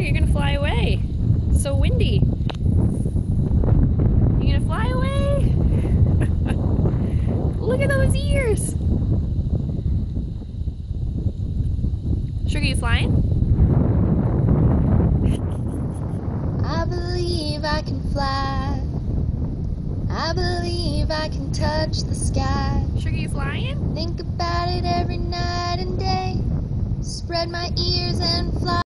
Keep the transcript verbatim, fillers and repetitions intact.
Sugar, you're gonna fly away. It's so windy. You're gonna fly away? Look at those ears. Sugar, you flying? I believe I can fly. I believe I can touch the sky. Sugar, you flying? Think about it every night and day. Spread my ears and fly.